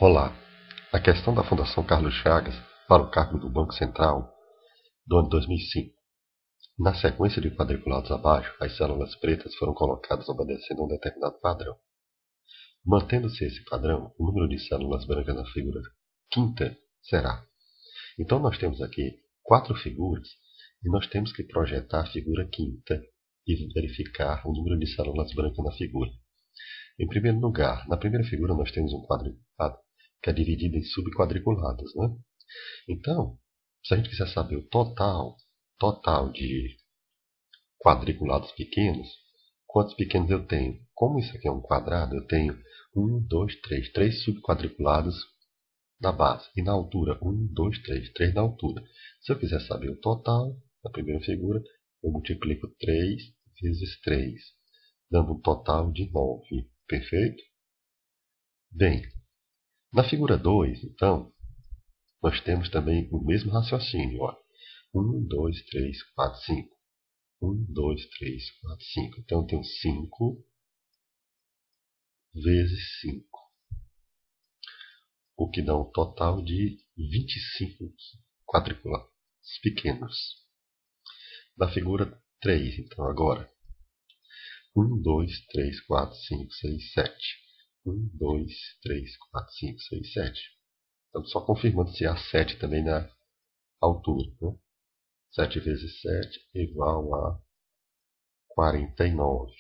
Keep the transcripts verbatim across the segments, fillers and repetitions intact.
Olá, a questão da Fundação Carlos Chagas para o cargo do Banco Central do ano dois mil e cinco. Na sequência de quadriculados abaixo, as células pretas foram colocadas obedecendo a um determinado padrão. Mantendo-se esse padrão, o número de células brancas na figura quinta será. Então nós temos aqui quatro figuras e nós temos que projetar a figura quinta e verificar o número de células brancas na figura. Em primeiro lugar, na primeira figura nós temos um quadriculado que é dividido em subquadriculados, né? Então, se a gente quiser saber o total, total de quadriculados pequenos, quantos pequenos eu tenho? Como isso aqui é um quadrado, eu tenho um, dois, três, três subquadriculados na base. E na altura, um, dois, três, três na altura. Se eu quiser saber o total, na primeira figura, eu multiplico três vezes três, dando um total de nove. Perfeito? Bem, na figura dois, então, nós temos também o mesmo raciocínio. Ó. um, dois, três, quatro, cinco. um, dois, três, quatro, cinco. Então, eu tenho cinco vezes cinco. O que dá um total de vinte e cinco quadriculados pequenos. Na figura três, então, agora. um, dois, três, quatro, cinco, seis, sete. um, dois, três, quatro, cinco, seis, sete. Então, só confirmando se há sete também na altura. Né? sete vezes sete é igual a quarenta e nove.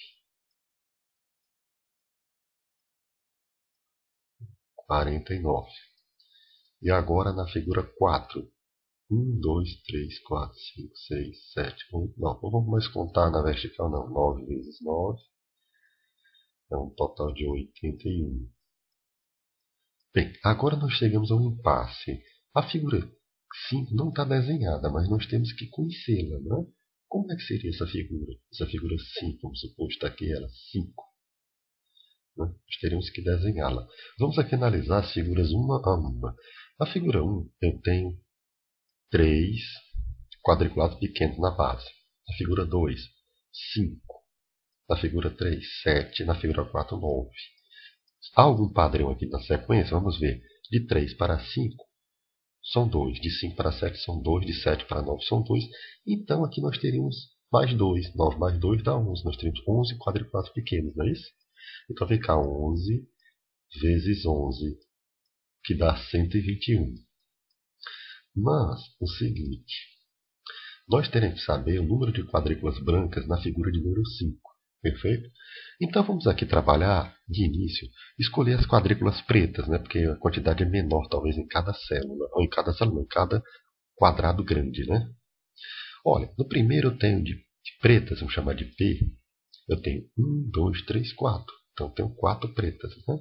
quarenta e nove. E agora na figura quatro. um, dois, três, quatro, cinco, seis, sete, oito. Não, não vamos mais contar na vertical, não. nove vezes nove. É um total de oitenta e um. Bem, agora nós chegamos ao impasse. A figura cinco não está desenhada, mas nós temos que conhecê-la, não é? Como é que seria essa figura? Essa figura cinco, vamos supor que está aqui ela, cinco. Né? Nós teríamos que desenhá-la. Vamos aqui analisar as figuras uma a uma. A figura um, eu tenho três quadriculados pequenos na base. Na figura dois, cinco. Na figura três, sete. Na figura quatro, nove. Há algum padrão aqui na sequência? Vamos ver. De três para cinco são dois. De cinco para sete são dois. De sete para nove são dois. Então aqui nós teríamos mais dois. nove mais dois dá onze. Nós teríamos onze quadriculados pequenos, não é isso? Então fica onze vezes onze, que dá cento e vinte e um. Mas o seguinte, nós teremos que saber o número de quadrículas brancas na figura de número cinco. Perfeito? Então vamos aqui trabalhar, de início, escolher as quadrículas pretas, né? Porque a quantidade é menor, talvez, em cada célula, ou em cada célula, em cada quadrado grande, né? Olha, no primeiro eu tenho de, de pretas, vamos chamar de P, eu tenho um, dois, três, quatro. Então eu tenho quatro pretas, né?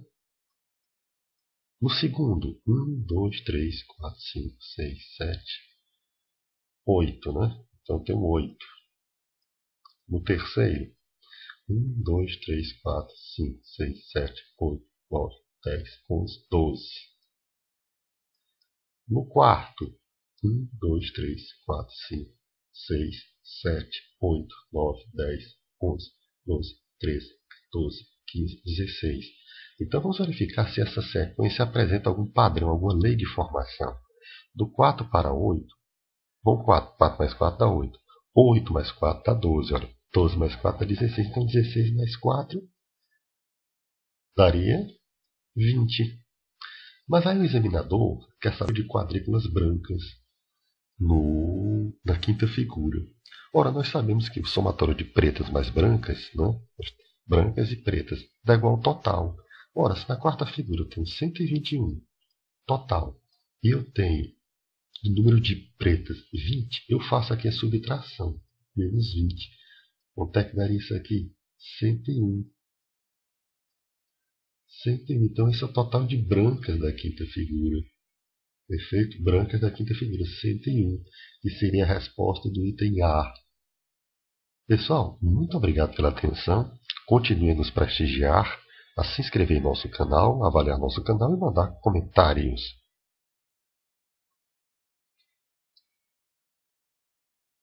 No segundo, um, dois, três, quatro, cinco, seis, sete, oito, né? Então eu tenho oito. No terceiro, um, dois, três, quatro, cinco, seis, sete, oito, nove, dez, onze, doze. No quarto, um, dois, três, quatro, cinco, seis, sete, oito, nove, dez, onze, doze, treze, quatorze, quinze, dezesseis. Então vamos verificar se essa sequência apresenta algum padrão, alguma lei de formação. Do quatro para oito, bom, quatro, quatro mais quatro dá oito. oito mais quatro dá doze, olha. doze mais quatro dá dezesseis, então dezesseis mais quatro daria vinte. Mas aí o examinador quer saber de quadrículas brancas no, na quinta figura. Ora, nós sabemos que o somatório de pretas mais brancas, né, brancas e pretas, dá igual ao total. Ora, se na quarta figura eu tenho cento e vinte e um total, e eu tenho o número de pretas vinte, eu faço aqui a subtração, menos vinte. Quanto é que daria isso aqui? cento e um. cento e um. Então, esse é o total de brancas da quinta figura. Perfeito? Brancas da quinta figura, cento e um. E seria a resposta do item A. Pessoal, muito obrigado pela atenção. Continue a nos prestigiar, a se inscrever em nosso canal, avaliar nosso canal e mandar comentários.